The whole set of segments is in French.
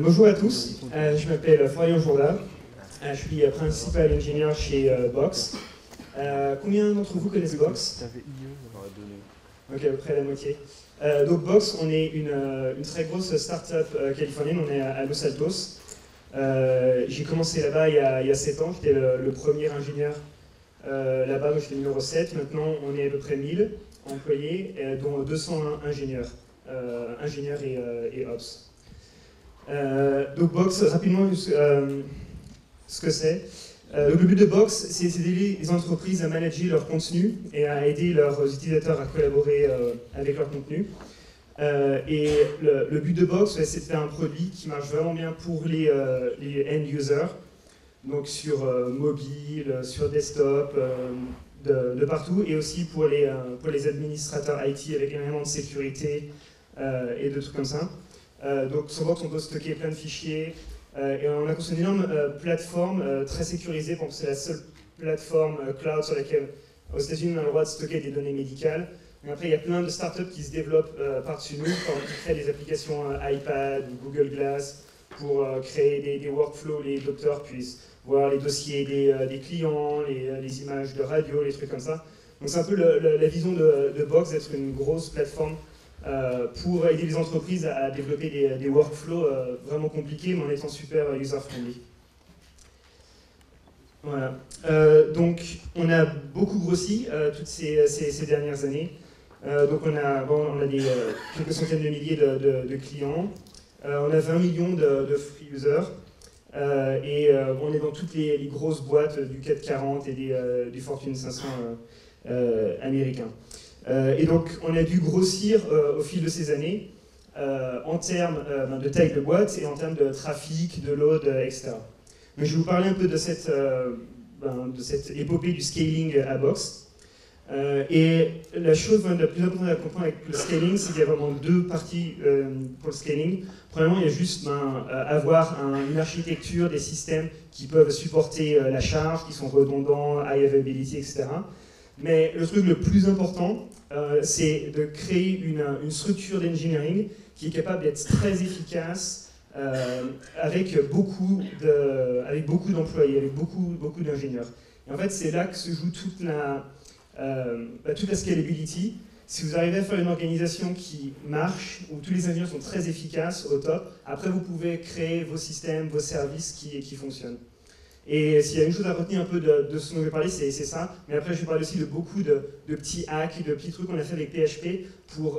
Bonjour à tous, je m'appelle Florian Jourda, je suis principal ingénieur chez Box. Combien d'entre vous connaissent Box? Ok, à peu près la moitié. Donc Box, on est une très grosse start-up californienne, on est à Los Altos. J'ai commencé là-bas il y a 7 ans, j'étais le premier ingénieur là-bas, moi j'étais numéro 7. Maintenant on est à peu près 1000 employés, dont 200 ingénieurs, et Ops. Donc Box, rapidement, ce que c'est. Le but de Box, c'est d'aider les entreprises à manager leur contenu et à aider leurs utilisateurs à collaborer avec leur contenu. Et le but de Box, c'est de faire un produit qui marche vraiment bien pour les end-users, donc sur mobile, sur desktop, de partout, et aussi pour les administrateurs IT avec énormément de sécurité et de trucs comme ça. Donc sur Box, on peut stocker plein de fichiers, et on a construit une énorme plateforme très sécurisée, parce que c'est la seule plateforme cloud sur laquelle, aux États-Unis, on a le droit de stocker des données médicales. Mais après, il y a plein de startups qui se développent par-dessus nous, qui créent des applications iPad ou Google Glass pour créer des workflows, les docteurs puissent voir les dossiers des clients, les images de radio, les trucs comme ça. Donc c'est un peu la vision de Box, d'être une grosse plateforme pour aider les entreprises à développer des workflows vraiment compliqués, mais en étant super user-friendly. Voilà. Donc on a beaucoup grossi toutes ces dernières années. Donc on a quelques centaines de milliers de clients. On a 20 millions de free users. Et on est dans toutes les grosses boîtes du CAC 40 et du Fortune 500 américains. Et donc on a dû grossir au fil de ces années en termes de taille de boîte et en termes de trafic, de load, etc. Donc, je vais vous parler un peu de cette épopée du scaling à Box. Et la chose la plus importante à comprendre avec le scaling, c'est qu'il y a vraiment deux parties pour le scaling. Premièrement, il y a juste avoir une architecture, des systèmes qui peuvent supporter la charge, qui sont redondants, high availability, etc. Mais le truc le plus important, c'est de créer une structure d'engineering qui est capable d'être très efficace avec beaucoup d'employés, avec beaucoup d'ingénieurs. Et en fait, c'est là que se joue toute la scalability. Si vous arrivez à faire une organisation qui marche, où tous les ingénieurs sont très efficaces, au top, après vous pouvez créer vos systèmes, vos services qui fonctionnent. Et s'il y a une chose à retenir un peu de ce dont je vais parler, c'est ça. Mais après, je vais parler aussi de beaucoup de petits hacks, de petits trucs qu'on a fait avec PHP pour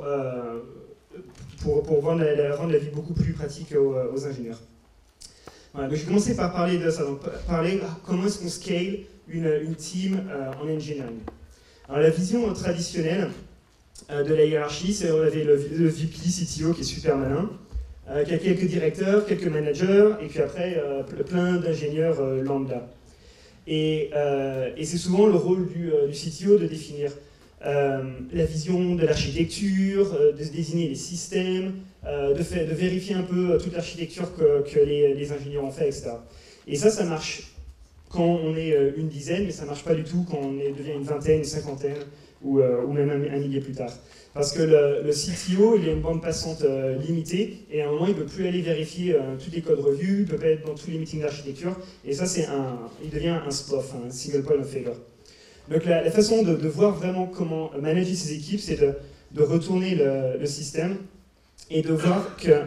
rendre la vie beaucoup plus pratique aux ingénieurs. Voilà, donc je vais commencer par parler de ça. Donc, parler comment est-ce qu'on scale une team en engineering. Alors, la vision traditionnelle de la hiérarchie, c'est qu'on avait le VP, CTO qui est super malin, qui a quelques directeurs, quelques managers, et puis après plein d'ingénieurs lambda. Et c'est souvent le rôle du CTO de définir la vision de l'architecture, de désigner les systèmes, de vérifier un peu toute l'architecture que les ingénieurs ont fait, etc. Et ça marche quand on est une dizaine, mais ça ne marche pas du tout quand on devient une vingtaine, une cinquantaine, ou même un millier plus tard. Parce que le CTO, il a une bande passante limitée, et à un moment, il ne peut plus aller vérifier tous les codes reviews, il ne peut pas être dans tous les meetings d'architecture, et ça, il devient un SPOF, un single point of failure. Donc la façon de voir vraiment comment manager ses équipes, c'est de retourner le système, et de voir que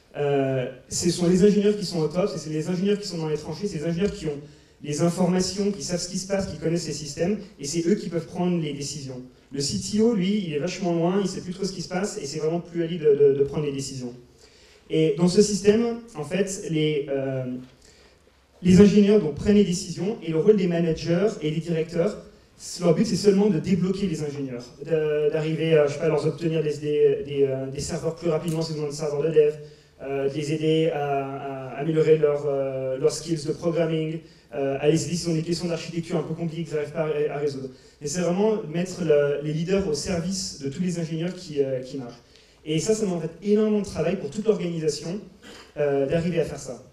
ce sont les ingénieurs qui sont au top, c'est les ingénieurs qui sont dans les tranchées, c'est les ingénieurs qui ont les informations, qui savent ce qui se passe, qui connaissent les systèmes, et c'est eux qui peuvent prendre les décisions. Le CTO, lui, il est vachement loin, il ne sait plus trop ce qui se passe, et c'est vraiment plus à lui de prendre les décisions. Et dans ce système, en fait, les ingénieurs donc, prennent les décisions, et le rôle des managers et des directeurs, leur but, c'est seulement de débloquer les ingénieurs, d'arriver à leur obtenir des serveurs plus rapidement si ils ont des serveurs de dev, de les aider à améliorer leurs skills de programming, à les aider s'ils ont des questions d'architecture un peu compliquées qu'ils n'arrivent pas à résoudre. Et c'est vraiment mettre les leaders au service de tous les ingénieurs qui marchent. Et ça demande en fait énormément de travail pour toute l'organisation d'arriver à faire ça.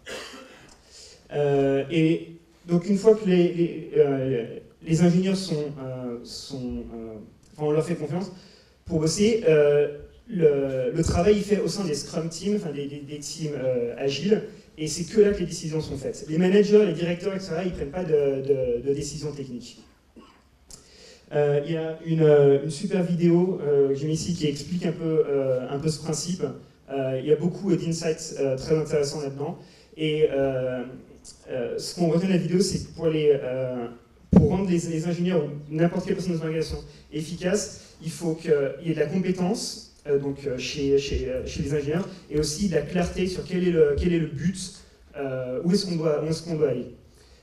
Et donc une fois que les ingénieurs on leur fait confiance pour bosser, le travail il fait au sein des Scrum Teams, enfin des teams agiles, et c'est que là que les décisions sont faites. Les managers, les directeurs, etc., ils ne prennent pas de décisions techniques. Il y a une super vidéo que j'ai mis ici qui explique un peu ce principe. Il y a beaucoup d'insights très intéressants là-dedans. Et ce qu'on retient de la vidéo, c'est que pour rendre les ingénieurs ou n'importe quelle personne dans une organisation efficace, il faut qu'il y ait de la compétence chez les ingénieurs et aussi de la clarté sur quel est le but, où est-ce qu'on doit aller.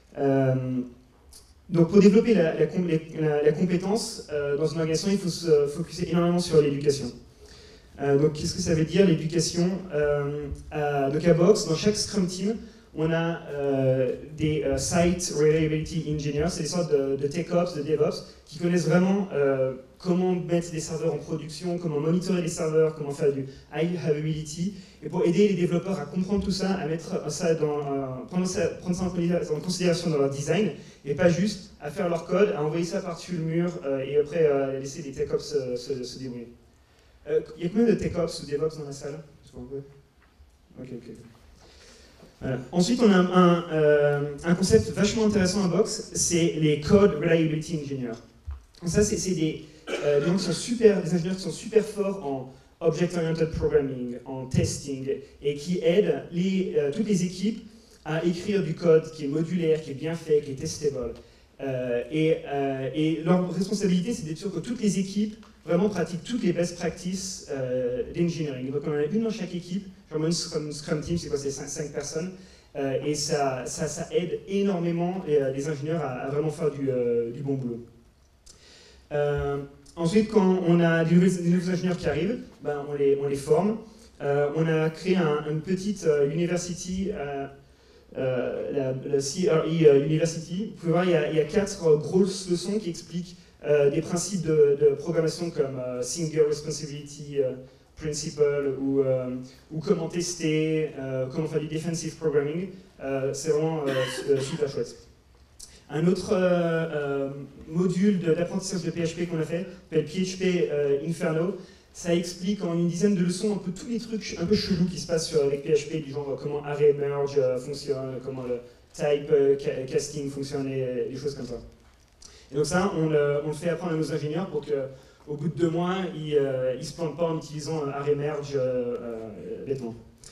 Donc pour développer la compétence dans une organisation, il faut se focuser énormément sur l'éducation. Donc qu'est-ce que ça veut dire l'éducation? Donc à Box, dans chaque Scrum Team, on a des Site Reliability Engineers, c'est des sortes de TechOps, de DevOps, qui connaissent vraiment comment mettre des serveurs en production, comment monitorer les serveurs, comment faire du high availability, et pour aider les développeurs à comprendre tout ça, à mettre ça prendre ça en considération dans leur design, et pas juste à faire leur code, à envoyer ça par-dessus le mur, et après à laisser les TechOps se débrouiller. Il y a combien de TechOps ou DevOps dans la salle? Ok. Voilà. Ensuite, on a un concept vachement intéressant à Box, c'est les Code Reliability Engineers. Donc ça, c'est des gens qui sont des ingénieurs qui sont super forts en Object-Oriented Programming, en testing, et qui aident toutes les équipes à écrire du code qui est modulaire, qui est bien fait, qui est testable. Et leur responsabilité, c'est d'être sûr que toutes les équipes vraiment pratiquent toutes les best practices d'engineering. Donc on en a une dans chaque équipe, genre une Scrum Team, c'est quoi, c'est 5 personnes, et ça aide énormément les ingénieurs à vraiment faire du bon boulot. Ensuite, quand on a des nouveaux ingénieurs qui arrivent, ben on les forme. On a créé une petite university, la CRE University. Vous pouvez voir, il y a 4 grosses leçons qui expliquent des principes de programmation comme Single Responsibility Principle ou comment tester, comment faire du Defensive Programming. C'est vraiment super chouette. Un autre module d'apprentissage de PHP qu'on a fait s'appelle PHP Inferno. Ça explique en une dizaine de leçons un peu tous les trucs un peu chelous qui se passent avec PHP, du genre comment array merge fonctionne, comment le type casting fonctionne et des choses comme ça. Et donc ça, on le fait apprendre à nos ingénieurs pour qu'au bout de 2 mois, ils ne se plantent pas en utilisant array merge bêtement.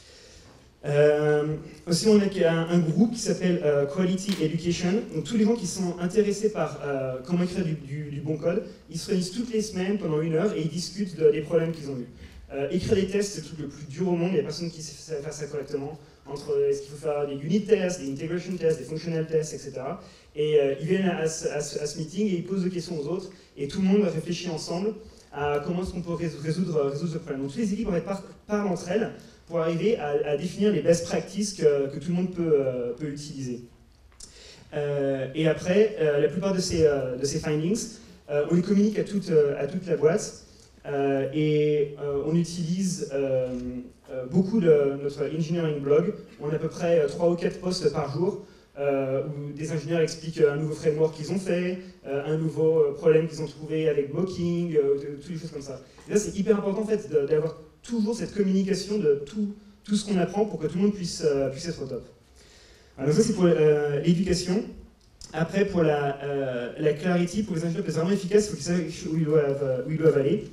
Aussi, on a un groupe qui s'appelle Quality Education. Donc, tous les gens qui sont intéressés par comment écrire du bon code, ils se réunissent toutes les semaines pendant 1 heure et ils discutent des problèmes qu'ils ont eus. Écrire des tests, c'est le truc le plus dur au monde. Il n'y a personne qui sait faire ça correctement. Entre est-ce qu'il faut faire des unit tests, des integration tests, des functional tests, etc. Et ils viennent à ce meeting et ils posent des questions aux autres. Et tout le monde réfléchit ensemble à comment est-ce qu'on peut résoudre ce problème. Donc, toutes les équipes parlent entre elles pour arriver à définir les best practices que tout le monde peut utiliser. Et après, la plupart de ces findings, on les communique à toute la boîte et on utilise beaucoup de notre engineering blog. On a à peu près 3 ou 4 posts par jour où des ingénieurs expliquent un nouveau framework qu'ils ont fait, un nouveau problème qu'ils ont trouvé avec Mocking, toutes les choses comme ça. Et là, c'est hyper important en fait d'avoir toujours cette communication de tout ce qu'on apprend pour que tout le monde puisse être au top. Alors ça c'est pour l'éducation. Après pour la clarity, pour les ingénieurs pour être vraiment efficaces, il faut qu'ils sachent où ils doivent aller.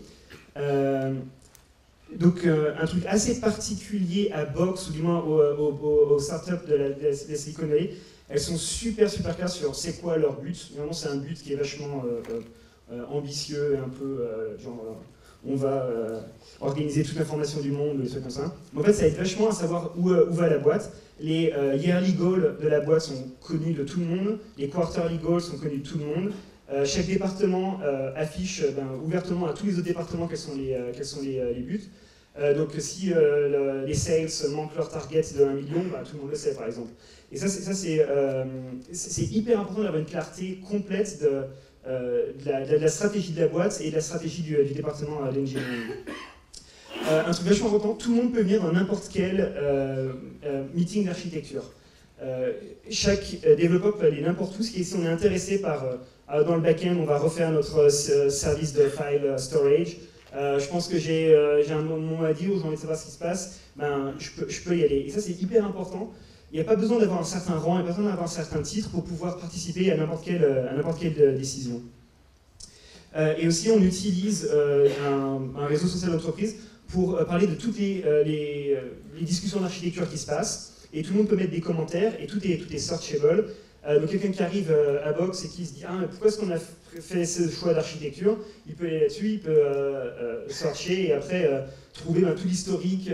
Donc un truc assez particulier à Box, ou du moins aux startups de la Silicon Valley, elles sont super claires sur c'est quoi leur but. Vraiment c'est un but qui est vachement ambitieux et un peu genre on va organiser toute l'information du monde, des trucs comme ça. Mais en fait, ça aide vachement à savoir où va la boîte. Les yearly goals de la boîte sont connus de tout le monde, les quarterly goals sont connus de tout le monde. Chaque département affiche ouvertement à tous les autres départements quels sont les buts. Donc si les sales manquent leur target de 1 million, tout le monde le sait par exemple. Et ça c'est hyper important d'avoir une clarté complète de la stratégie de la boîte et de la stratégie du département d'engineering. Un truc vachement important, tout le monde peut venir dans n'importe quel meeting d'architecture. Chaque développeur peut aller n'importe où, si on est intéressé par, dans le back-end, on va refaire notre service de file storage. Je pense que j'ai un mot à dire ou j'ai envie de savoir ce qui se passe, je peux y aller. Et ça c'est hyper important. Il n'y a pas besoin d'avoir un certain rang, il n'y a pas besoin d'avoir un certain titre pour pouvoir participer à n'importe quelle décision. Et aussi, on utilise un réseau social d'entreprise pour parler de toutes les discussions d'architecture qui se passent. Et tout le monde peut mettre des commentaires, et tout est searchable. Donc quelqu'un qui arrive à Box et qui se dit « Ah, pourquoi est-ce qu'on a fait ce choix d'architecture ?» Il peut aller là-dessus, il peut searcher, et après trouver tout l'historique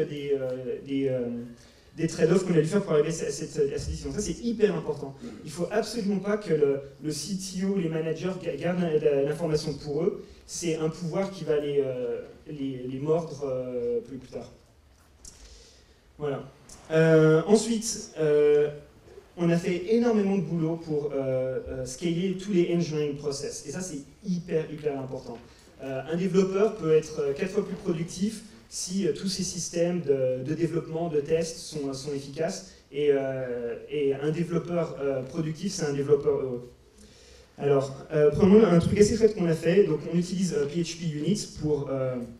des trade-offs qu'on a dû faire pour arriver à cette décision. Ça, c'est hyper important. Il ne faut absolument pas que le CTO, les managers gardent l'information pour eux. C'est un pouvoir qui va les mordre plus tard. Voilà. Ensuite, on a fait énormément de boulot pour scaler tous les engineering process. Et ça, c'est hyper important. Un développeur peut être 4 fois plus productif si tous ces systèmes de développement, de tests sont efficaces. Et un développeur productif, c'est un développeur heureux. Alors, premièrement, un truc assez chouette qu'on a fait, donc on utilise PHP Unit pour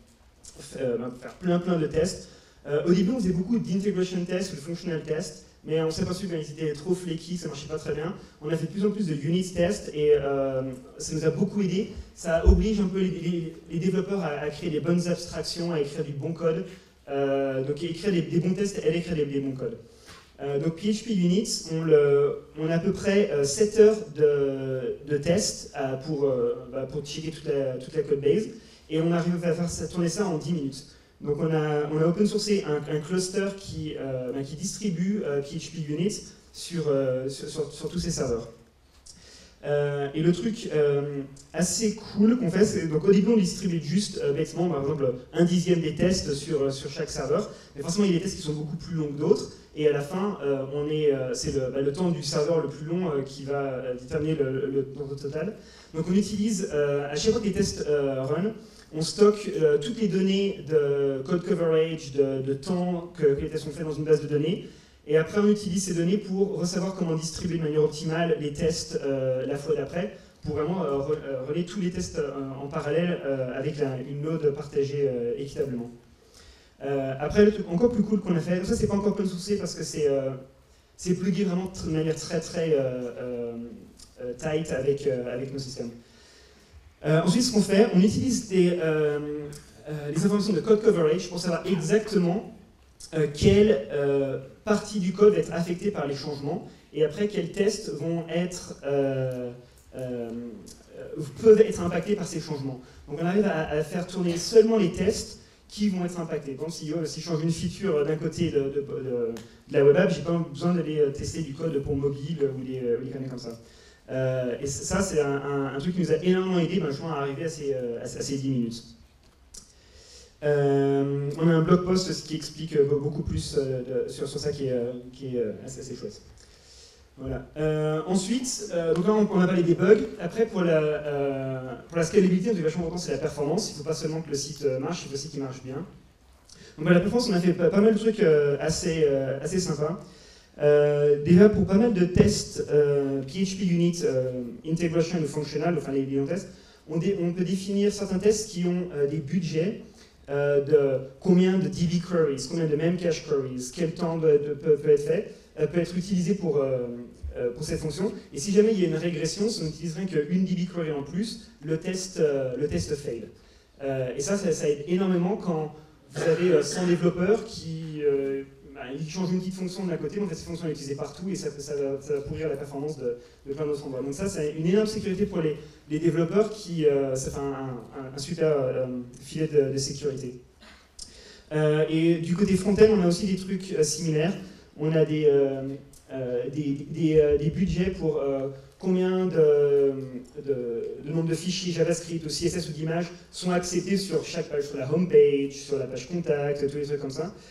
faire plein de tests. Au début, on faisait beaucoup d'integration tests ou de functional tests, mais on s'est aperçu qu'ils étaient trop flaky, ça ne marchait pas très bien. On a fait de plus en plus de unit tests et ça nous a beaucoup aidé. Ça oblige un peu les développeurs à créer des bonnes abstractions, à écrire du bon code. Donc écrire des bons tests et écrire des bons codes. Donc PHP Unit, on a à peu près 7 heures de tests pour checker toute la code base, et on arrive à faire tourner ça en 10 minutes. Donc on a open sourcé un cluster qui distribue PHP Unit sur tous ces serveurs. Et le truc assez cool qu'on fait, c'est donc au début on distribue juste bêtement, par exemple, 1/10 des tests sur chaque serveur, mais forcément il y a des tests qui sont beaucoup plus longs que d'autres, et à la fin c'est le temps du serveur le plus long qui va déterminer le temps total. Donc on utilise, à chaque fois que les tests run, on stocke toutes les données de code coverage, de temps que les tests sont faits dans une base de données. Et après, on utilise ces données pour savoir comment distribuer de manière optimale les tests la fois d'après, pour vraiment relayer tous les tests en parallèle avec une node partagée équitablement. Après, le truc encore plus cool qu'on a fait, ça c'est pas encore open sourcé parce que c'est plugué vraiment de manière très tight avec nos systèmes. Ensuite, ce qu'on fait, on utilise les informations de code coverage pour savoir exactement quelle partie du code va être affectée par les changements, et après quels tests peuvent être impactés par ces changements. Donc on arrive à faire tourner seulement les tests qui vont être impactés. Par exemple, si je change une feature d'un côté de la web app, j'ai pas besoin d'aller tester du code pour mobile ou des conneries comme ça. Et ça, c'est un truc qui nous a énormément aidé à arriver à ces 10 minutes. On a un blog post qui explique beaucoup plus sur ça qui est assez chouette. Voilà. Ensuite, donc là on a parlé des bugs. Après, pour la scalabilité, c'est vachement important, c'est la performance. Il ne faut pas seulement que le site marche, il faut aussi qu'il marche bien. Donc la performance, on a fait pas mal de trucs assez sympas. Déjà, pour pas mal de tests PHP Unit Integration ou Functional, enfin les non-tests, on peut définir certains tests qui ont des budgets de combien de DB queries, combien de memcache queries, quel temps peut être fait, peut être utilisé pour cette fonction. Et si jamais il y a une régression, si on n'utiliserait qu'une DB query en plus, le test fail. Et ça aide énormément quand vous avez 100 développeurs qui changent une petite fonction de l'un côté, mais en fait cette fonction est utilisée partout et ça va pourrir la performance de plein d'autres endroits. Donc ça, c'est une énorme sécurité pour les développeurs ça fait un super filet de sécurité. Et du côté front-end, on a aussi des trucs similaires. On a des budgets pour combien de nombre de fichiers JavaScript ou CSS ou d'images sont acceptés sur chaque page, sur la home page, sur la page contact, tous les trucs comme ça.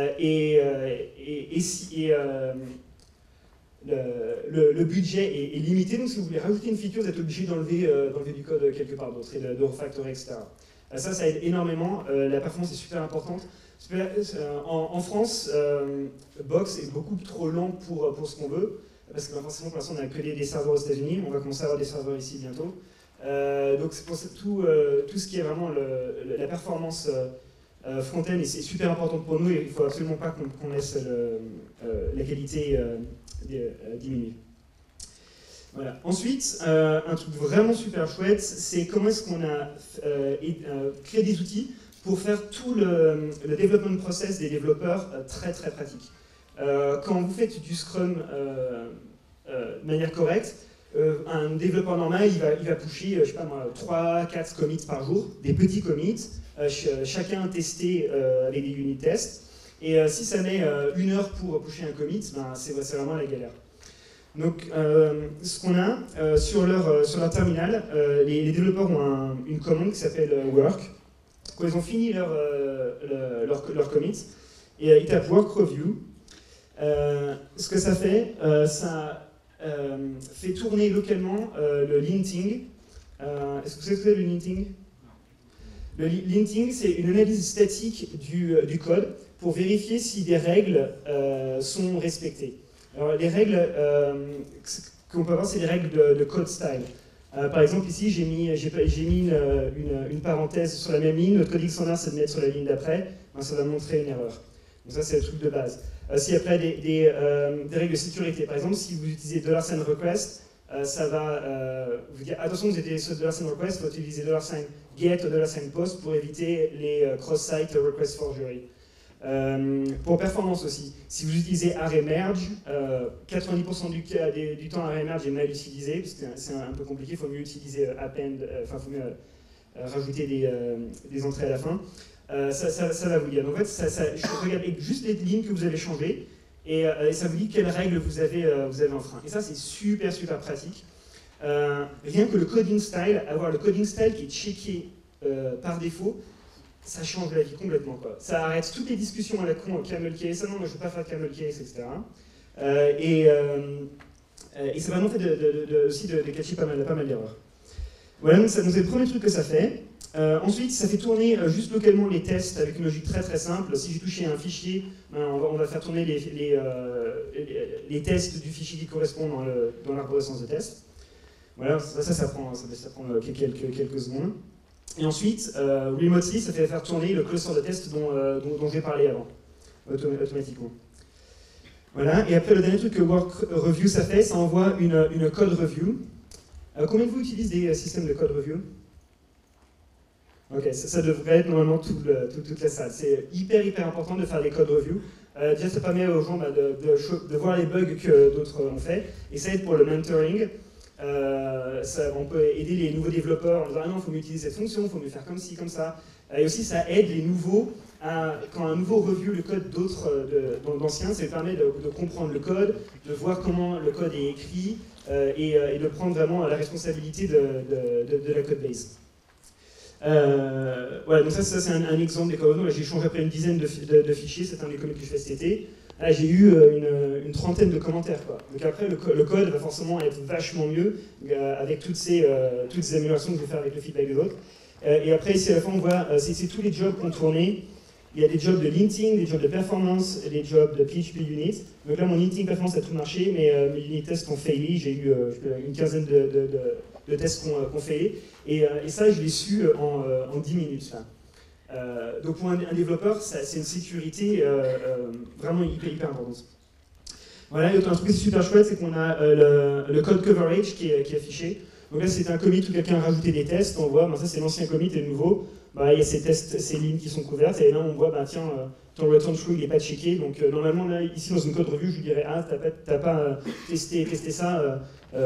Le budget est limité, donc si vous voulez rajouter une feature, vous êtes obligé d'enlever du code quelque part d'autre et de refactorer, etc. Ça aide énormément, la performance est super importante. En France, Box est beaucoup trop lent pour ce qu'on veut, parce que forcément pour l'instant on n'a que des serveurs aux États-Unis, on va commencer à avoir des serveurs ici bientôt. Donc c'est pour tout ce qui est vraiment la performance front-end et c'est super important pour nous et il ne faut absolument pas qu'on laisse la qualité diminuer. Voilà. Ensuite, un truc vraiment super chouette, c'est comment est-ce qu'on a créé des outils pour faire tout le development process des développeurs très très pratique. Quand vous faites du Scrum de manière correcte, un développeur normal, il va pusher, je sais pas moi, 3-4 commits par jour, des petits commits, chacun testé avec des unit tests. Et si ça met 1 heure pour pusher un commit, ben, c'est vraiment la galère. Donc, ce qu'on a sur leur terminal, les développeurs ont une commande qui s'appelle work. Quand ils ont fini leur commit, et ils tapent work review. Ce que ça fait, ça fait tourner localement le linting. Est-ce que vous savez ce que c'est le linting? Le linting, c'est une analyse statique du code pour vérifier si des règles sont respectées. Alors, les règles qu'on peut avoir, c'est des règles de code style. Par exemple, ici, j'ai mis une parenthèse sur la même ligne. Notre coding standard, c'est de mettre sur la ligne d'après. Ben, ça va montrer une erreur. Donc ça, c'est le truc de base. Si après des règles de sécurité, par exemple, si vous utilisez $request, ça va vous dire attention, vous utilisez ce $request, il faut utiliser $get ou $post pour éviter les cross-site request forgery. Pour performance aussi, si vous utilisez array merge, 90% du temps array merge est mal utilisé, parce que c'est un peu compliqué, il faut mieux utiliser append, enfin il faut mieux rajouter des entrées à la fin. Ça va vous dire. Donc en fait, je regarde juste les lignes que vous avez changées, et ça vous dit quelles règles vous avez enfreint. Et ça, c'est super super pratique. Rien que le coding style, avoir le coding style qui est checké par défaut, ça change la vie complètement, quoi. Ça arrête toutes les discussions à la con, camel case, non, moi je ne veux pas faire de camel case, etc. Et ça vraiment fait aussi de catcher pas mal d'erreurs. Voilà, donc ça nous est le premier truc que ça fait. Ensuite, ça fait tourner juste localement les tests avec une logique très très simple. Si j'ai touché un fichier, ben, on va faire tourner les tests du fichier qui correspond dans l'arborescence de test. Voilà, ça prend quelques secondes. Et ensuite, remotely, ça fait faire tourner le cluster de test dont j'ai parlé avant, automatiquement. Voilà, et après le dernier truc que Work Review ça fait, ça envoie une code review. Combien de vous utilisent des systèmes de code review? Ok, ça devrait être normalement toute la salle. C'est hyper important de faire des code review. Déjà, ça permet aux gens de voir les bugs que d'autres ont fait, et ça aide pour le mentoring. On peut aider les nouveaux développeurs en disant ah non, il faut mieux utiliser cette fonction, il faut mieux faire comme ci, comme ça. Et aussi, ça aide les nouveaux quand un nouveau review le code d'anciens, ça permet de comprendre le code, de voir comment le code est écrit et de prendre vraiment la responsabilité de la code base. Voilà, donc ça c'est un exemple des codes. J'ai changé après une dizaine de fichiers, c'est un des commits que je fais cet été. Là, j'ai eu une trentaine de commentaires, quoi. Donc après, le code va forcément être vachement mieux avec toutes ces améliorations que je vais faire avec le feedback des autres. Et après, ici à la fin, on voit c'est tous les jobs qu'on tournait. Il y a des jobs de linting, des jobs de performance, des jobs de PHP unit. Donc là, mon linting performance a tout marché, mais mes unit tests ont failli. J'ai eu une quinzaine de tests qui ont failli. Et ça, je l'ai su en 10 minutes. Là. Donc pour un développeur, c'est une sécurité vraiment hyper importante. Voilà, et un truc qui est super chouette, c'est qu'on a le code coverage qui est affiché. Donc là, c'est un commit où quelqu'un a rajouté des tests. On voit, ben, ça c'est l'ancien commit et le nouveau. Bah, il y a ces tests, ces lignes qui sont couvertes. Et là, on voit, bah, tiens, ton return true, il n'est pas checké. Donc normalement, là, ici, dans une code review, je lui dirais, ah, t'as pas testé ça,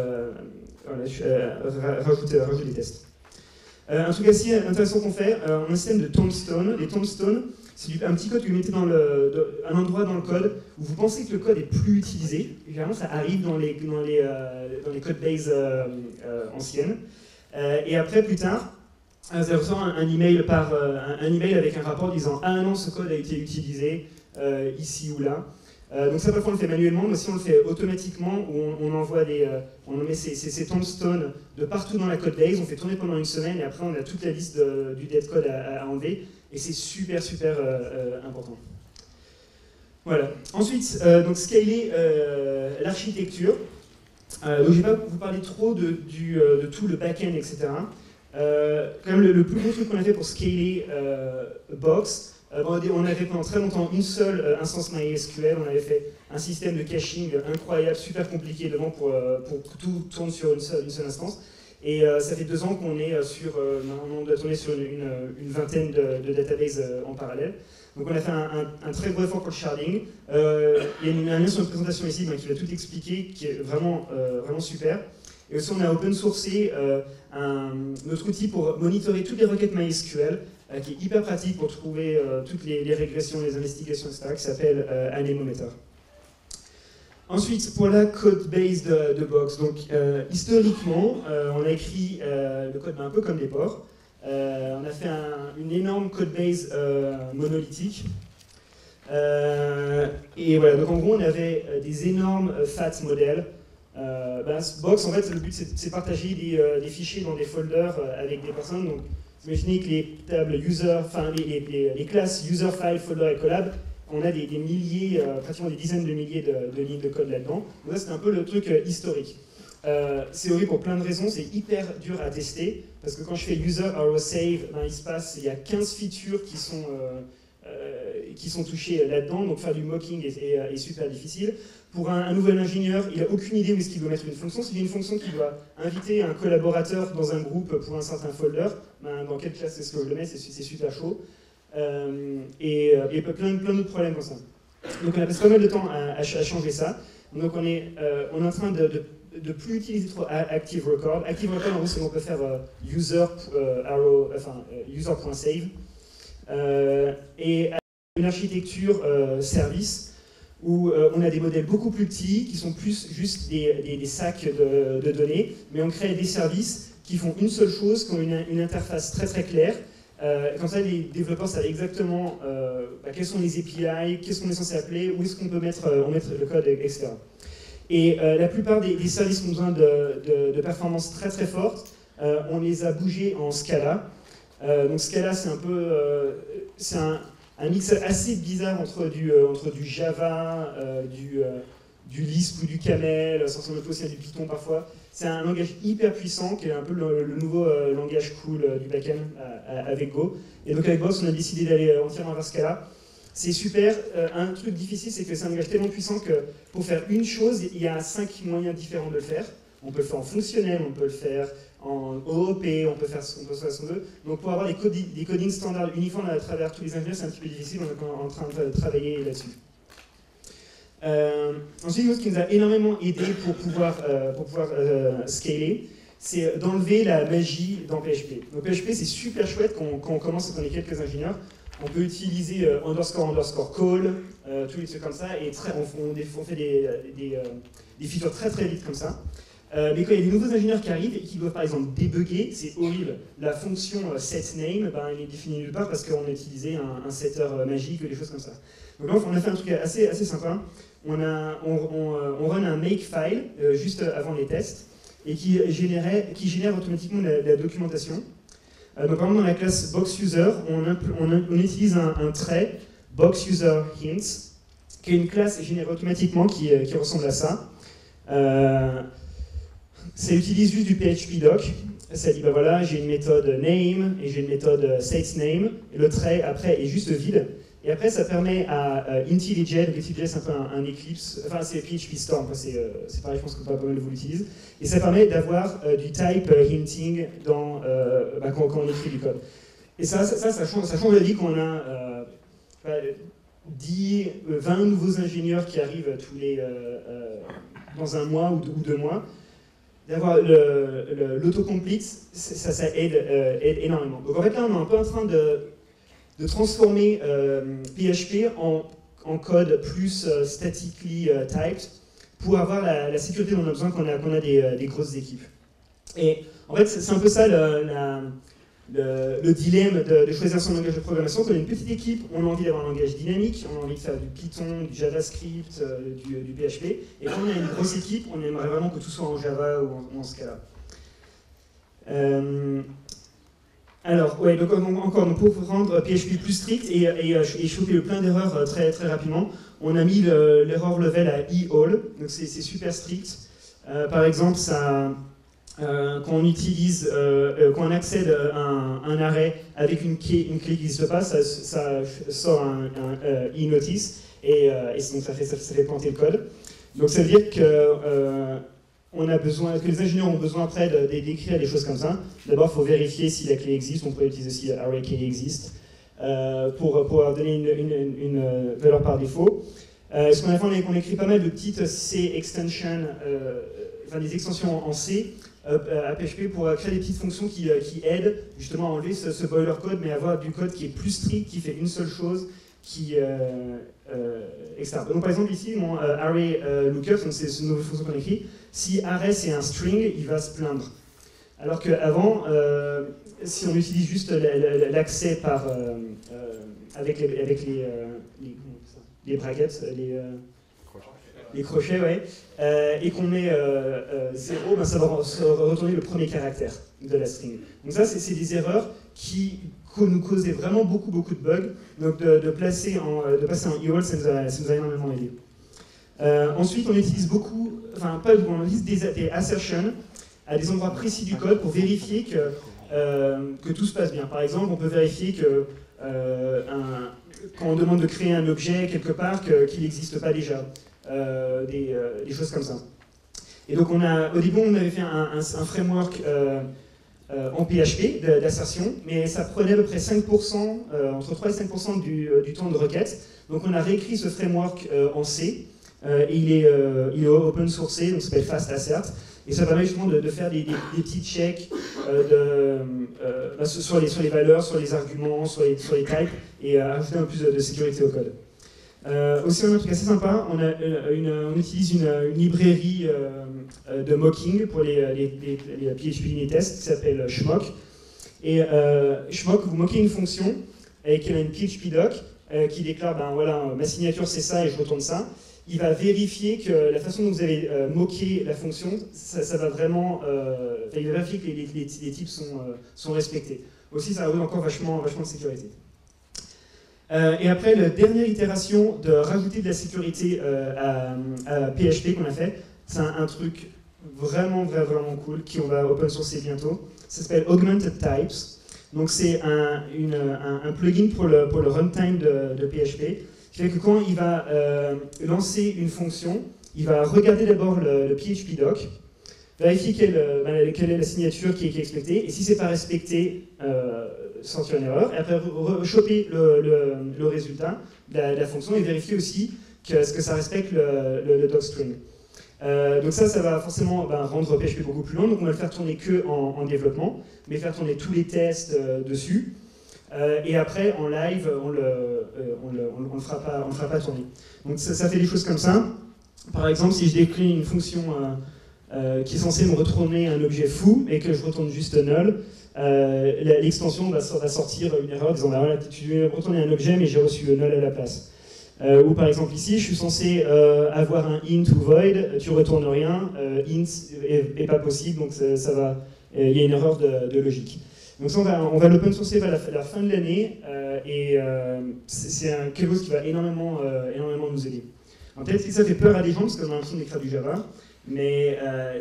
rajoute des tests. Un truc assez intéressant qu'on fait, on a un système de tombstone. Les tombstones, c'est un petit code que vous mettez dans un endroit dans le code où vous pensez que le code est plus utilisé. Et généralement, ça arrive dans les code bases anciennes. Et après, plus tard, vous allez recevoir un email avec un rapport disant ah non, ce code a été utilisé ici ou là. Donc ça, parfois, on le fait manuellement, mais si on le fait automatiquement, où on envoie on met ces tombstones de partout dans la code base, on fait tourner pendant une semaine, et après on a toute la liste du dead code à enlever, et c'est super important. Voilà. Ensuite, donc scaler l'architecture. Donc je ne vais pas vous parler trop de tout le back-end, etc. Quand même, le plus gros truc qu'on a fait pour scaler Box, On avait pendant très longtemps une seule instance MySQL, on avait fait un système de caching incroyable, super compliqué devant pour que tout tourne sur une seule instance. Et ça fait 2 ans qu'on est on doit tourner sur une vingtaine de databases en parallèle. Donc on a fait un très gros effort pour le sharding. Il y a un lien sur une présentation ici qui va tout expliquer, qui est vraiment super. Et aussi on a open sourcé notre outil pour monitorer toutes les requêtes MySQL, qui est hyper pratique pour trouver toutes les régressions, les investigations, etc., qui s'appelle Anemometer. Ensuite, pour la code base de Box, donc historiquement, on a écrit le code un peu comme des porcs. On a fait une énorme code base monolithique. Et voilà, donc en gros, on avait des énormes fat modèles. Box, en fait, le but, c'est de partager des fichiers dans des folders avec des personnes. Donc, imaginez que les tables user, enfin les classes user, file, folder et collab, on a des milliers, pratiquement des dizaines de milliers de lignes de code là-dedans. Donc ça, c'est un peu le truc historique. C'est horrible pour plein de raisons, c'est hyper dur à tester, parce que quand je fais user arrow save, il y a 15 features qui sont touchées là-dedans, donc faire du mocking est super difficile. Pour un nouvel ingénieur, il n'a aucune idée où est-ce qu'il doit mettre une fonction. S'il y a une fonction qui doit inviter un collaborateur dans un groupe pour un certain folder, dans quelle classe est-ce que je le mets, c'est super chaud. Et plein d'autres problèmes comme ça. Donc on a passé pas mal de temps à changer ça. Donc on est en train de plus utiliser trop Active Record. Active Record, en gros, c'est qu'on peut faire user.save et une architecture service où on a des modèles beaucoup plus petits qui sont plus juste des sacs de données, mais on crée des services qui font une seule chose, qui ont une interface très très claire. Comme ça, les développeurs savent exactement quels sont les API, qu'est-ce qu'on est censé appeler, où est-ce qu'on peut mettre le code, etc. Et la plupart des services qui ont besoin de performances très très fortes, on les a bougés en Scala. Donc Scala, c'est un peu, c'est un mix assez bizarre entre du Java, du Lisp ou du Camel, ça ressemble aussi à du Python parfois. C'est un langage hyper puissant qui est un peu le nouveau langage cool du backend avec Go. Et donc avec Box, on a décidé d'aller entièrement vers Scala. C'est super. Un truc difficile, c'est que c'est un langage tellement puissant que pour faire une chose, il y a 5 moyens différents de le faire. On peut le faire en fonctionnel, on peut le faire en OOP, on peut faire ce qu'on veut. Donc pour avoir des codings standards uniformes à travers tous les ingénieurs, c'est un petit peu difficile. On est en train de travailler là-dessus. Ensuite, ce qui nous a énormément aidé pour pouvoir scaler, c'est d'enlever la magie dans PHP. Donc PHP, c'est super chouette quand on commence, quand on est quelques ingénieurs. On peut utiliser __call, tous les trucs comme ça, et on fait des features très très vite comme ça. Mais quand il y a des nouveaux ingénieurs qui arrivent et qui doivent par exemple débugger, c'est horrible. La fonction setName, elle est définie nulle part parce qu'on a utilisé un setter magique ou des choses comme ça. Donc là, on a fait un truc assez sympa. On run un makefile juste avant les tests et qui génère automatiquement la documentation. Donc par exemple, dans la classe boxUser, on utilise un trait boxUserHints, qui est une classe générée automatiquement qui ressemble à ça. Ça utilise juste du PHP-doc. Ça dit, voilà, j'ai une méthode name et j'ai une méthode setName. Et le trait, après, est juste vide. Et après, ça permet à IntelliJ, donc IntelliJ c'est un peu un Eclipse, enfin c'est PHP Storm, c'est pareil, je pense que pas mal de vous l'utilisez. Et ça permet d'avoir du type hinting quand on écrit du code. Et ça change la vie quand on a 20 nouveaux ingénieurs qui arrivent dans un mois ou 2 mois. D'avoir l'autocomplete, ça aide énormément. Donc en fait là, on est un peu en train de transformer PHP en code plus statically typed pour avoir la sécurité dont on a besoin quand on a des grosses équipes. Et en fait, c'est un peu ça le dilemme de choisir son langage de programmation. Quand on est une petite équipe, on a envie d'avoir un langage dynamique, on a envie de faire du Python, du JavaScript, du PHP. Et quand on a une grosse équipe, on aimerait vraiment que tout soit en Java ou en Scala. Alors, ouais, donc pour rendre PHP plus strict et choper le plein d'erreurs très, très rapidement, on a mis l'error level à all, donc c'est super strict. Par exemple, quand on utilise, quand on accède à un array avec une clé qui n'existe pas, ça sort un e-notice et donc ça fait planter le code. Donc ça veut dire que que les ingénieurs ont besoin après d'écrire des choses comme ça. D'abord, il faut vérifier si la clé existe. On peut utiliser aussi array key existe pour donner une valeur par défaut. Ce qu'on a fait, on écrit pas mal de petites C extensions, enfin des extensions en C à PHP pour créer des petites fonctions qui aident justement à enlever ce boiler code, mais avoir du code qui est plus strict, qui fait une seule chose, etc. Donc par exemple ici, mon array lookup, donc c'est une nouvelle fonction qu'on écrit. Si array c'est un string, il va se plaindre. Alors qu'avant, si on utilise juste l'accès avec les brackets, les crochets, ouais, et qu'on met 0, ben ça va retourner le premier caractère de la string. Donc ça, c'est des erreurs qui nous causaient vraiment beaucoup de bugs. Donc de passer en EOL, ça nous a énormément aidé. Ensuite, on utilise beaucoup, enfin pas beaucoup, on utilise des assertions à des endroits précis du code pour vérifier que tout se passe bien. Par exemple, on peut vérifier que quand on demande de créer un objet quelque part, qu'il n'existe pas déjà. Des choses comme ça. Et donc au début, on avait fait un framework en PHP d'assertion, mais ça prenait à peu près 5%, entre 3 et 5% du temps de requête. Donc on a réécrit ce framework en C, et il est open sourcé, donc ça s'appelle FastAssert, et ça permet justement de faire des petits checks sur les valeurs, sur les arguments, sur les types, et ajouter un peu plus de sécurité au code. Aussi, un truc assez sympa, on utilise une librairie de mocking pour les PHP unit tests qui s'appelle Schmock. Et Schmock, vous moquez une fonction avec une PHP doc qui déclare, ben voilà, ma signature c'est ça et je retourne ça. Il va vérifier que la façon dont vous avez moqué la fonction, ça va vraiment, il va vérifier que les types sont respectés. Aussi, ça rajoute encore vachement de sécurité. Et après, la dernière itération de rajouter de la sécurité à PHP qu'on a fait, c'est un truc vraiment cool qu'on va open sourcer bientôt. Ça s'appelle Augmented Types. Donc c'est un plugin pour le runtime de PHP qui fait que quand il va lancer une fonction, il va regarder d'abord le PHP doc, vérifier quelle est la signature qui est expectée, et si c'est pas respecté, sortir une erreur, et après choper le résultat de la fonction et vérifier aussi que ça respecte le docstring. Donc ça va forcément rendre PHP beaucoup plus long, donc on va le faire tourner que en développement, mais faire tourner tous les tests dessus, et après en live on le fera pas tourner. Donc ça fait des choses comme ça. Par exemple, si je décline une fonction qui est censée me retourner un objet fou et que je retourne juste null, l'extension va sortir une erreur disant bah, voilà, tu veux retourner un objet mais j'ai reçu null à la place. Ou par exemple ici, je suis censé avoir un int ou void, tu retournes rien, int est pas possible, donc il y a une erreur de logique. Donc ça, on va l'open sourcer vers la fin de l'année, et c'est quelque chose qui va énormément nous aider. Peut-être que ça fait peur à des gens parce qu'on a l'impression d'écrire du Java, mais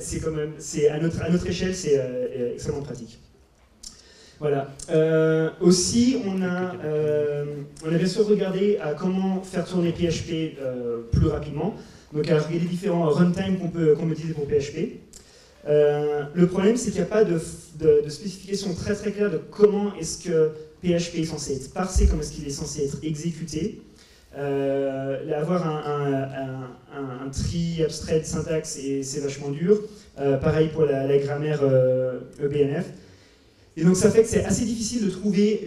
à notre échelle, c'est extrêmement pratique. Voilà. Aussi, on a bien sûr regardé à comment faire tourner PHP plus rapidement. Donc, à regarder les différents runtime qu'on peut utiliser pour PHP. Le problème, c'est qu'il n'y a pas de spécification très claire de comment est-ce que PHP est censé être parsé, comment est-ce qu'il est censé être exécuté. Avoir un tri abstrait de syntaxe, c'est vachement dur. Pareil pour la grammaire EBNF. Et donc ça fait que c'est assez difficile de trouver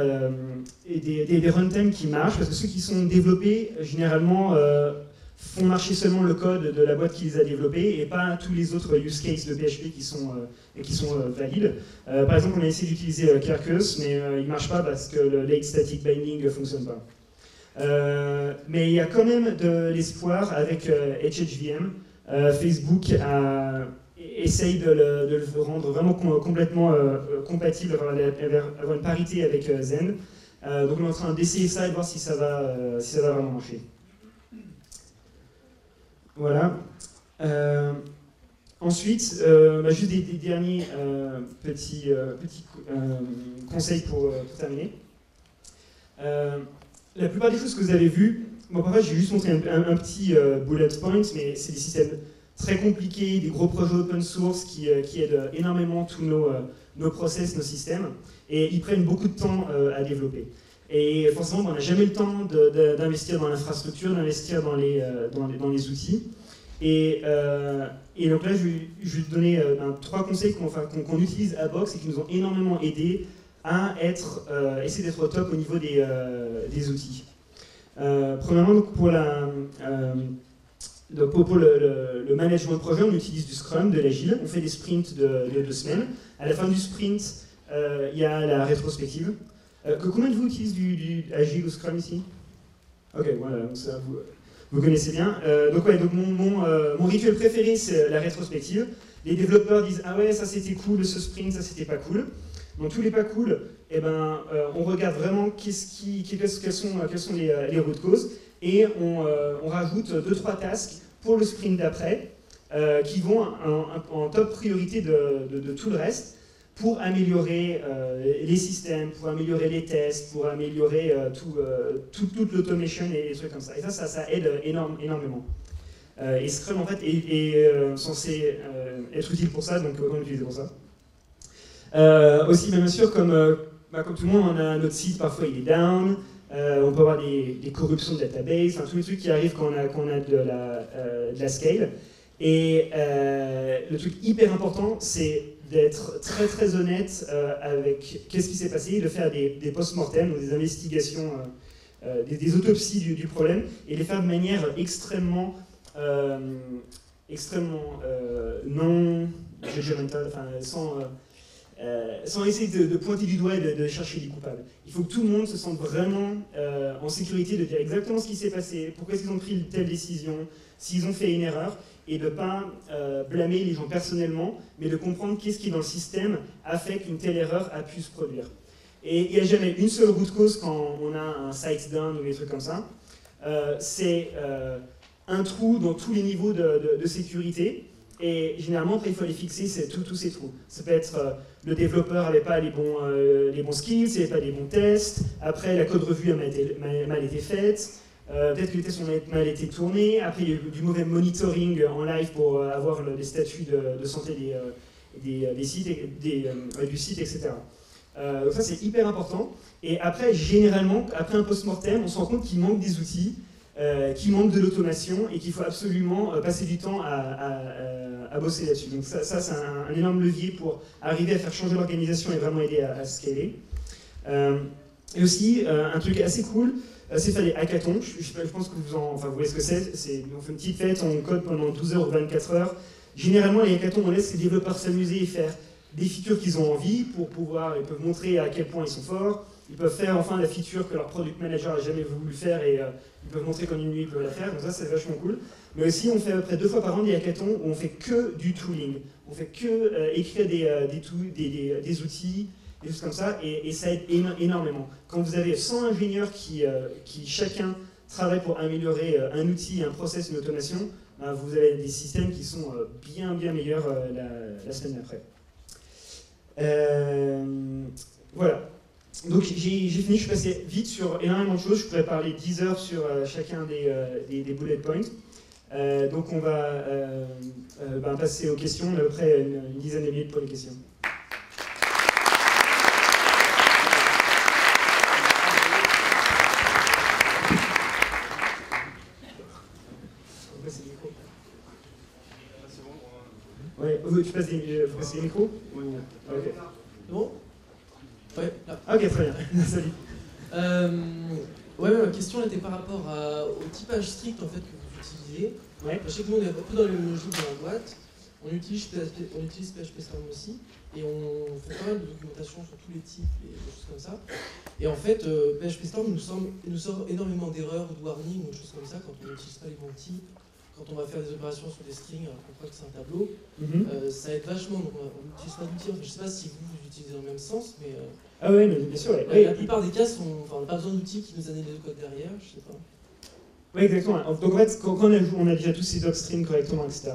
des runtimes qui marchent, parce que ceux qui sont développés, généralement, font marcher seulement le code de la boîte qui les a développés, et pas tous les autres use cases de PHP qui sont valides. Par exemple, on a essayé d'utiliser Quarkus, mais il ne marche pas parce que le late static binding ne fonctionne pas. Mais il y a quand même de l'espoir avec HHVM. Facebook essaye de le rendre vraiment complètement compatible, avoir une parité avec Zen. Donc on est en train d'essayer ça et de voir si ça va vraiment marcher. Voilà. Ensuite, juste des derniers petits conseils pour terminer. La plupart des choses que vous avez vues, bon, parfois j'ai juste montré un petit bullet point, mais c'est des systèmes très compliqués, des gros projets open source qui aident énormément tous nos process, nos systèmes, et ils prennent beaucoup de temps à développer. Et forcément, on n'a jamais le temps d'investir dans l'infrastructure, d'investir dans les outils. Et donc là, je vais te donner 3 conseils qu'on utilise à Box et qui nous ont énormément aidé à essayer d'être au top au niveau des outils. Premièrement, donc pour le management de projet, on utilise du Scrum, de l'Agile. On fait des sprints de 2 semaines. À la fin du sprint, il y a la rétrospective. Combien de vous utilisent du Agile ou Scrum ici? Ok, voilà, donc ça, vous connaissez bien. Donc mon rituel préféré, c'est la rétrospective. Les développeurs disent « Ah ouais, ça c'était cool, ce sprint, ça c'était pas cool ». Dans tous les pas cool, eh ben, on regarde vraiment quelles sont les root causes et on rajoute 2-3 tasks pour le sprint d'après qui vont en top priorité de tout le reste pour améliorer les systèmes, pour améliorer les tests, pour améliorer toute l'automation et des trucs comme ça. Et ça aide énormément. Et Scrum en fait est censé être utile pour ça, donc on l'utilise pour ça. Aussi, bien sûr, comme tout le monde, on a notre site, parfois il est down, on peut avoir des corruptions de database, tous les trucs qui arrivent quand on a de la scale. Et le truc hyper important, c'est d'être très très honnête avec qu'est-ce qui s'est passé, de faire des post-mortem, des investigations, des autopsies du problème, et les faire de manière extrêmement non judgmental, sans essayer de pointer du doigt et de chercher des coupables. Il faut que tout le monde se sente vraiment en sécurité de dire exactement ce qui s'est passé, pourquoi est-ce qu'ils ont pris telle décision, s'ils ont fait une erreur, et de ne pas blâmer les gens personnellement, mais de comprendre qu'est-ce qui dans le système a fait qu'une telle erreur a pu se produire. Et il n'y a jamais une seule root cause quand on a un site down ou des trucs comme ça. C'est un trou dans tous les niveaux de sécurité. Et généralement, après, il faut aller fixer tous ces trous. Ça peut être le développeur n'avait pas les bons skills, il n'avait pas les bons tests. Après, la code revue a mal été faite. Peut-être que les tests ont mal été tournés. Après, il y a eu du mauvais monitoring en live pour avoir les statuts de santé des sites, du site, etc. Donc ça, c'est hyper important. Et après, généralement, après un post-mortem, on se rend compte qu'il manque des outils, qu'il manque de l'automation et qu'il faut absolument passer du temps à bosser là-dessus. Donc ça c'est un énorme levier pour arriver à faire changer l'organisation et vraiment aider à scaler. Et aussi, un truc assez cool, c'est faire des hackathons. Je pense que vous voyez ce que c'est. On fait une petite fête, on code pendant 12 heures ou 24 heures. Généralement, les hackathons, on laisse les développeurs s'amuser et faire des features qu'ils ont envie pour pouvoir, ils peuvent montrer à quel point ils sont forts. Ils peuvent faire enfin la feature que leur product manager n'a jamais voulu faire et ils peuvent montrer qu'en une nuit ils peuvent la faire. Donc ça, c'est vachement cool. Mais aussi, on fait à peu près 2 fois par an des hackathons où on fait que du tooling. On fait que écrire des outils, des choses comme ça, et ça aide énormément. Quand vous avez 100 ingénieurs qui chacun travaillent pour améliorer un outil, un process, une automation, vous avez des systèmes qui sont bien meilleurs la semaine d'après. Voilà. Donc j'ai fini, je suis passé vite sur énormément de choses, je pourrais parler 10 heures sur chacun des bullet points. Donc on va passer aux questions, on a à peu près une dizaine de minutes pour les questions. Ouais, tu passes vous passez les micros? Ok. Bon. Ouais, là. Ok, très bien. Salut. Ouais, ma question était par rapport au typage strict en fait, que vous utilisez. Ouais. Je sais que nous on est un peu dans les logiques de la boîte. On utilise PHP Storm aussi. Et on fait pas mal de documentation sur tous les types et des choses comme ça. Et en fait, PHP Storm nous sort énormément d'erreurs ou de warnings ou de choses comme ça quand on n'utilise pas les bons types. Quand on va faire des opérations sur des strings, alors qu'on croit que c'est un tableau, ça aide vachement. Donc on n'utilise pas d'outils. Je ne sais pas si vous utilisez dans le même sens, mais. Ah ouais, bien sûr. Ouais. La plupart des cas, on n'a pas besoin d'outils qui nous analysent le code derrière, je sais pas. Oui, exactement. Donc en fait, quand on a déjà tous ces docstrines correctement, etc.,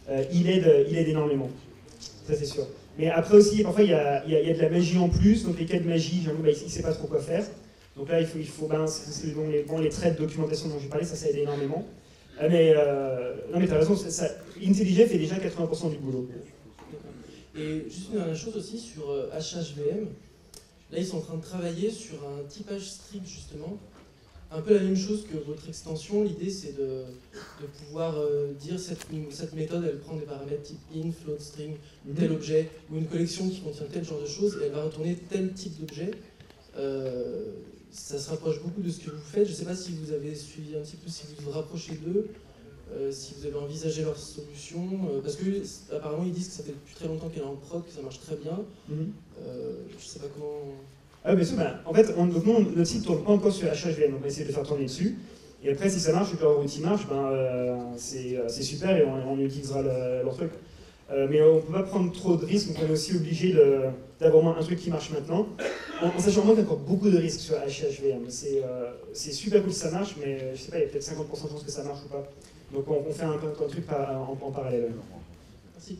il aide énormément. Ça c'est sûr. Mais après aussi, parfois il y a de la magie en plus, donc les cas de magie, il ne sait pas trop quoi faire. Donc là, les traits de documentation dont j'ai parlé, ça aide énormément. Non mais t'as raison, IntelliJ fait déjà 80% du boulot. Et juste une dernière chose aussi sur HHVM. Là, ils sont en train de travailler sur un typage strict, justement. Un peu la même chose que votre extension. L'idée, c'est de pouvoir dire cette méthode, elle prend des paramètres type int, float, string, tel objet, ou une collection qui contient tel genre de choses, et elle va retourner tel type d'objet. Ça se rapproche beaucoup de ce que vous faites. Je ne sais pas si vous avez suivi un petit peu, si vous vous rapprochez d'eux, si vous avez envisagé leur solution, parce que apparemment ils disent que ça fait depuis très longtemps qu'elle est en prod, que ça marche très bien. Je ne sais pas comment... Ah bien sûr, en fait, notre site ne tourne pas encore sur HHVM, donc on va essayer de le faire tourner dessus. Et après, si ça marche, et que leur outil marche, c'est super et on utilisera leur truc. Mais on ne peut pas prendre trop de risques, donc on est aussi obligé d'avoir un truc qui marche maintenant, en sachant moins qu'il y a encore beaucoup de risques sur HHVM. C'est super cool si ça marche, mais je sais pas, il y a peut-être 50% de chances que ça marche ou pas. Donc on fait un truc en parallèle. Merci.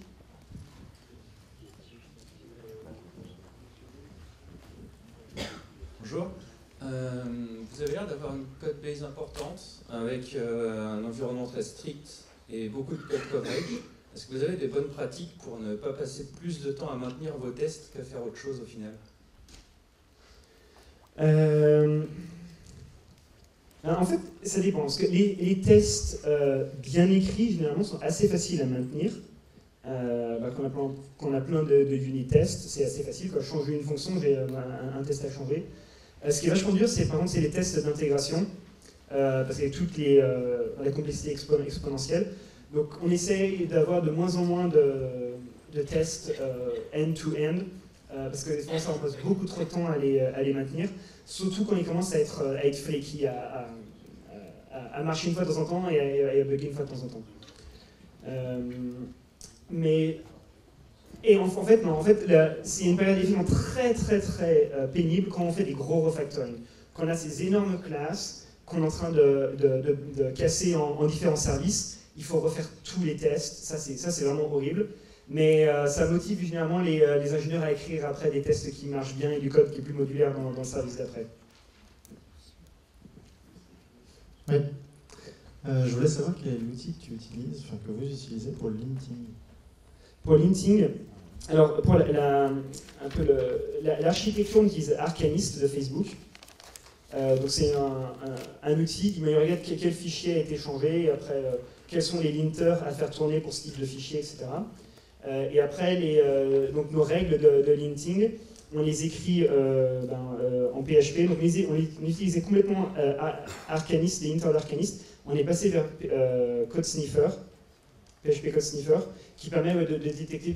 Bonjour. Vous avez l'air d'avoir une code base importante avec un environnement très strict et beaucoup de code coverage. Est-ce que vous avez des bonnes pratiques pour ne pas passer plus de temps à maintenir vos tests qu'à faire autre chose au final? En fait, ça dépend. Parce que les tests bien écrits, généralement, sont assez faciles à maintenir. Quand on a plein de unit tests, c'est assez facile. Quand je change une fonction, j'ai un test à changer. Ce qui est vachement dur, c'est par contre les tests d'intégration, parce qu'avec toute la complexité exponentielle. Donc on essaye d'avoir de moins en moins de tests end-to-end, parce que souvent ça on passe beaucoup trop de temps à les maintenir, surtout quand ils commencent à être flaky, à marcher une fois de temps en temps et à bugger une fois de temps en temps. En fait, c'est une période effectivement très pénible quand on fait des gros refactoring. Quand on a ces énormes classes qu'on est en train de casser en différents services, il faut refaire tous les tests. Ça c'est vraiment horrible. Mais ça motive généralement les ingénieurs à écrire après des tests qui marchent bien et du code qui est plus modulaire dans le service d'après. Oui. Je voulais savoir quel est l'outil que tu utilises, enfin que vous utilisez pour le linting. Pour linting, alors pour l'architecture, on utilise Arcanist de Facebook. Donc c'est un outil qui me regarde quel fichier a été changé, et après quels sont les linters à faire tourner pour ce type de fichier, etc. Et après, donc nos règles de linting, on les écrit en PHP. Donc on utilisait complètement Arcanist, les linters d'Arcanist. On est passé vers Code Sniffer, PHP Code Sniffer, qui permet de détecter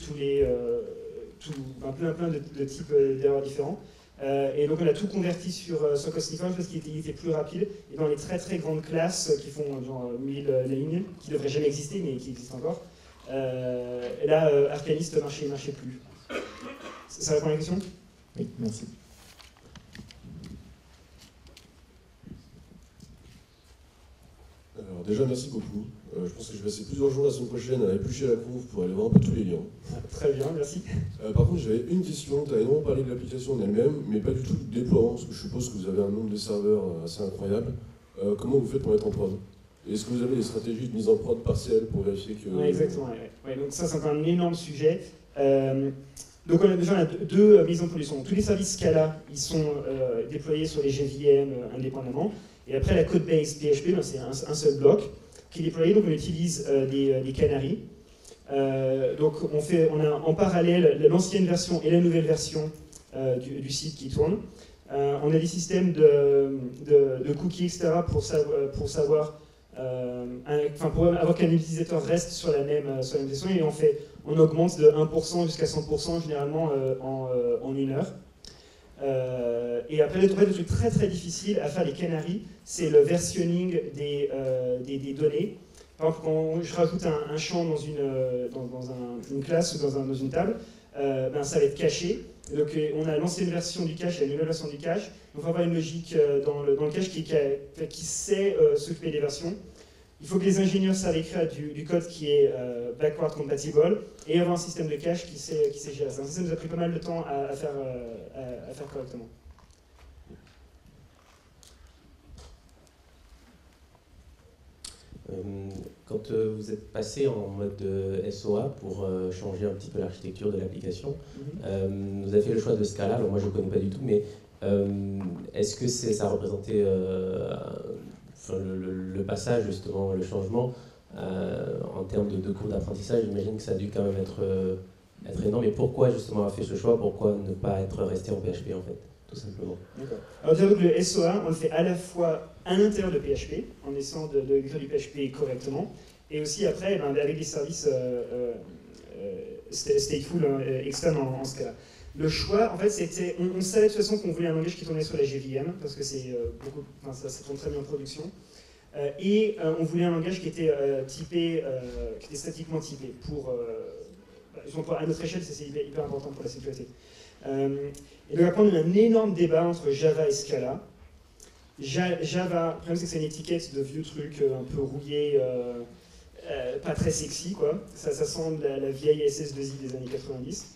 plein de types d'erreurs différents. Et donc on a tout converti sur Code Sniffer parce qu'il était plus rapide. Et dans les très grandes classes qui font genre 1000 lignes, qui ne devraient jamais exister mais qui existent encore, là Arcanist ne marchait plus. Ça répond à la question? Oui, merci. Alors déjà, merci beaucoup. Je pense que je vais passer plusieurs jours la semaine prochaine à éplucher la conf pour aller voir un peu tous les liens. Très bien, merci. Par contre, j'avais une question. Tu as énormément parlé de l'application en elle-même, mais pas du tout du déploiement, parce que je suppose que vous avez un nombre de serveurs assez incroyable. Comment vous faites pour mettre en prod? Est-ce que vous avez des stratégies de mise en prod partielle pour vérifier que... Oui, exactement. Ouais. Donc ça, c'est encore un énorme sujet. Donc on a deux mises en production. Tous les services Scala, ils sont déployés sur les JVM indépendamment. Et après, la code base PHP, c'est un seul bloc qui est déployé. Donc on utilise des canaries. Donc on a en parallèle l'ancienne version et la nouvelle version du site qui tourne. On a des systèmes de cookies, etc. pour savoir, pour avoir qu'un utilisateur reste sur la même version, et on augmente de 1% jusqu'à 100% généralement en une heure. Et après, le truc très difficile à faire les canaries, c'est le versionning des données. Par exemple, quand je rajoute un champ dans une classe ou dans une table, ça va être caché. Donc on a l'ancienne version du cache et la nouvelle version du cache. Donc on va avoir une logique dans le cache qui sait s'occuper des versions. Il faut que les ingénieurs savent écrire du code qui est backward compatible et avoir un système de cache qui sait gérer ça. Ça nous a pris pas mal de temps à faire correctement. Quand vous êtes passé en mode SOA pour changer un petit peu l'architecture de l'application, vous avez fait le choix de Scala. Alors moi je ne connais pas du tout, mais est-ce que ça représentait le passage, justement, le changement en termes de cours d'apprentissage? J'imagine que ça a dû quand même être énorme. Et pourquoi justement avoir fait ce choix? Pourquoi ne pas être resté en PHP en fait, tout simplement? D'accord. Alors déjà, donc, le SOA, on le fait à la fois à l'intérieur de PHP, en essayant d'écrire du PHP correctement, et aussi après avec des services stateful externes en Scala. Le choix, en fait, c'était, on savait de toute façon qu'on voulait un langage qui tournait sur la JVM, parce que ça tourne très bien en production, et on voulait un langage qui était typé, qui était statiquement typé. À notre échelle, c'est hyper important pour la sécurité. Et donc après, on a eu un énorme débat entre Java et Scala. Java, le problème c'est que c'est une étiquette de vieux truc un peu rouillé, pas très sexy, quoi. Ça sent la vieille SS2I des années 90.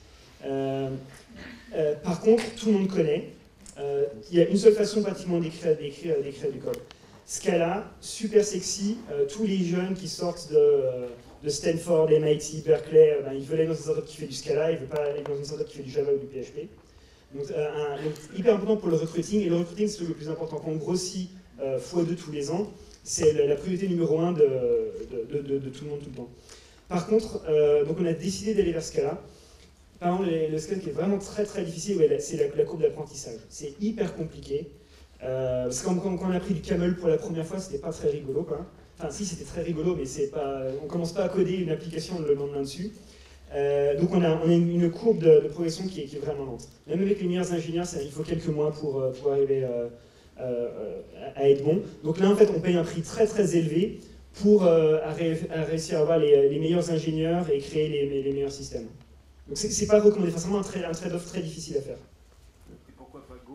Par contre, tout le monde connaît. Il y a une seule façon pratiquement d'écrire du code. Scala, super sexy. Tous les jeunes qui sortent de Stanford, MIT, Berkeley, ils veulent aller dans une startup qui fait du Scala, ils ne veulent pas aller dans une startup qui fait du Java ou du PHP. Donc, hyper important pour le recruiting. Et le recruiting, c'est le plus important. Quand on grossit x2 tous les ans, c'est la priorité numéro 1 de tout le monde tout le temps. Par contre, donc on a décidé d'aller vers Scala. Par exemple, le Scala qui est vraiment très très difficile, c'est la courbe d'apprentissage. C'est hyper compliqué. Parce que quand on a pris du Camel pour la première fois, c'était pas très rigolo, quoi. Enfin, si, c'était très rigolo, mais on commence pas à coder une application le lendemain dessus. Donc on a une courbe de progression qui est vraiment lente. Même avec les meilleurs ingénieurs, il faut quelques mois pour arriver à être bon. Donc là, en fait, on paye un prix très très élevé pour réussir à avoir les meilleurs ingénieurs et créer les meilleurs systèmes. Donc c'est pas recommandé, c'est vraiment un trade-off très difficile à faire. Et pourquoi pas Go?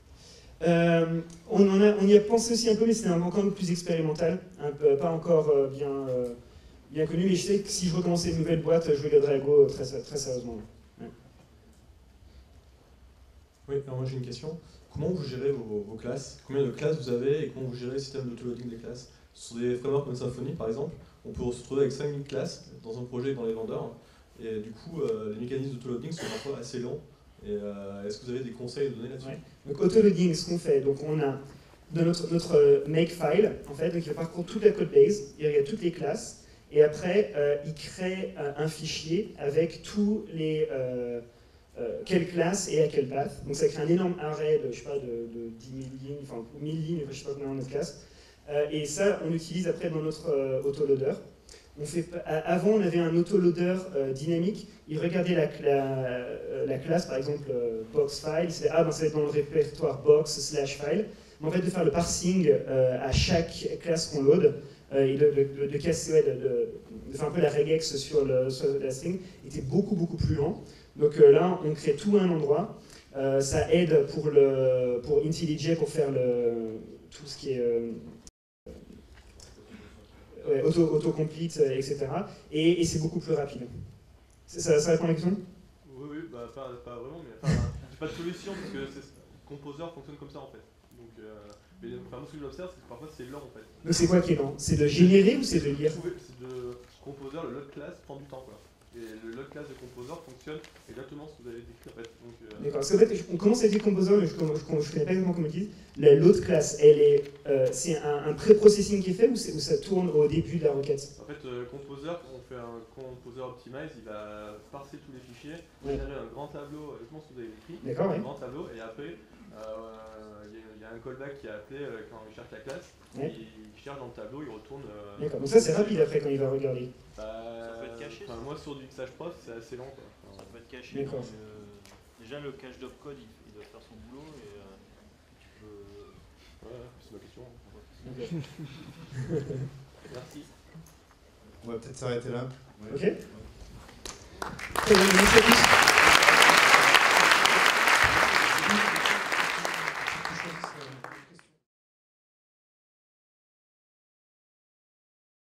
On y a pensé aussi un peu, mais c'était encore plus expérimental, pas encore bien connu, mais je sais que si je recommençais une nouvelle boîte, je regarderais à Go très sérieusement. Ouais. Oui, alors moi j'ai une question. Comment vous gérez vos classes? Combien de classes vous avez et comment vous gérez le système d'autoloading des classes? Sur des frameworks comme Symfony par exemple, on peut se retrouver avec 5000 classes dans un projet dans les vendeurs, et du coup les mécanismes d'autoloading sont parfois assez longs. Et est-ce que vous avez des conseils à donner là-dessus? Ouais. Donc autoloading, ce qu'on fait, donc on a dans notre makefile, en fait, donc il parcourt toute la codebase, il regarde toutes les classes, et après il crée un fichier avec tous les quelle classe et à quel path. Donc ça crée un énorme array de, je sais pas, de 10 000 lignes, enfin 1000 lignes, je sais pas combien on a de classes. Et ça, on l'utilise après dans notre autoloader. Avant, on avait un autoloader dynamique. Il regardait la classe, par exemple box file. Il se disait, ça va être dans le répertoire box/file. Mais en fait, de faire le parsing à chaque classe qu'on load et de casser, de faire un peu la regex sur la string était beaucoup plus lent. Donc là, on crée tout à un endroit. Ça aide pour IntelliJ pour faire tout ce qui est autocomplete, etc. Et c'est beaucoup plus rapide. Ça répond à la question? Oui, bah, pas vraiment, mais j'ai pas de solution parce que Composer fonctionne comme ça en fait. Donc, mais moi ce que j'observe, c'est que parfois c'est lent en fait. Donc c'est quoi qui est lent? C'est de générer ou c'est de lire? C'est de Composer, le load class prend du temps quoi. Et le load class de Composer fonctionne exactement ce que vous avez décrit en fait. D'accord, parce qu'en fait, on commence à dire Composer, mais je ne connais pas exactement comment ils disent. La load class, c'est un pré-processing qui est fait ou ça tourne au début de la requête? En fait, Composer, quand on fait un Composer Optimize, il va parser tous les fichiers, générer un grand tableau, je pense que vous avez écrit, un grand tableau, et après, il y a un callback qui est appelé quand il cherche la classe, il cherche dans le tableau, il retourne... D'accord, donc ça c'est rapide après quand il va regarder. Ça peut être caché. Moi sur du mixage prof, c'est assez lent quoi. Ça peut être caché. Déjà le cache d'opcode il doit faire son boulot et tu peux... Ouais, c'est ma question. Okay. Merci. On va peut-être s'arrêter là. Ok. Très bien, merci à tous.